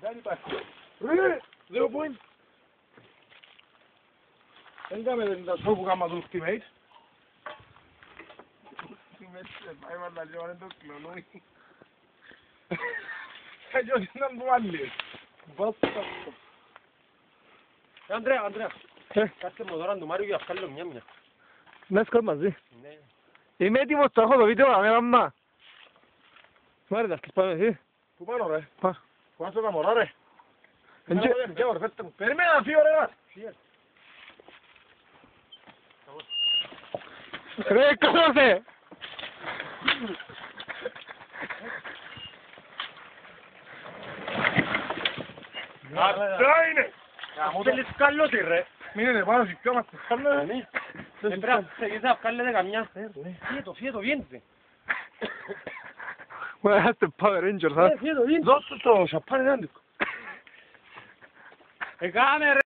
Dani pa. Zero point. Δεν κάμε το που κάμα το ultimate. Ultimate, πάει πάντα λίγο, είναι το κλονούι. Έτσι ήταν που βάλει. Μπάστα. Ανδρέα, κάτσε μου τώρα του Μάριου για αυκάλλω μια. Να σκόλ μαζί. Ναι. Είμαι έτοιμος, το έχω το βίντεο, αμέ μαμά. Μάρε, θα σκες πάνω εσύ. Πού πάνω ρε. Πά. Πού άσο τα μωρά ρε. Εντζε- Περίμενα να φύγω ρε μας. Ρε, κάθομαι! Αυτά είναι. Μου θέλεις αυκάλλωτη ρε. Μείνετε πάνω και πιο μας χάνε. Δεν πρέπει να ξεκινήσεις να αυκάλλετε καμιά. Φύγε το, βγαίνετε. Μα είστε Power Rangers, α. Φύγε το, βγαίνετε. Δώσ' το σαπάνι, δεν αντίκω. Κάνε ρε.